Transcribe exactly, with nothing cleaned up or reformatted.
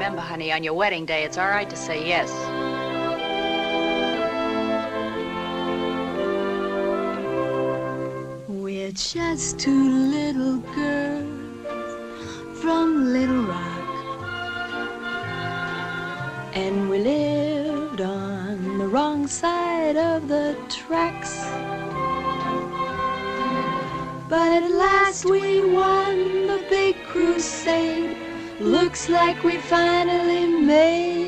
remember, honey, on your wedding day, it's all right to say yes. We're just two little girls from Little Rock, and we lived on the wrong side of the tracks. But at last we won the big crusade. Looks like we finally made